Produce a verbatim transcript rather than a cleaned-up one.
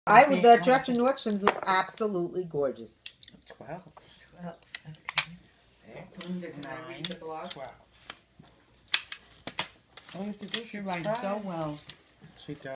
I was the dress in Nordstrom's was absolutely gorgeous. Twelve. Twelve. Okay. Six. Linda, can I read the blog? Twelve. All you have to do is She writes subscribe. so well. She does.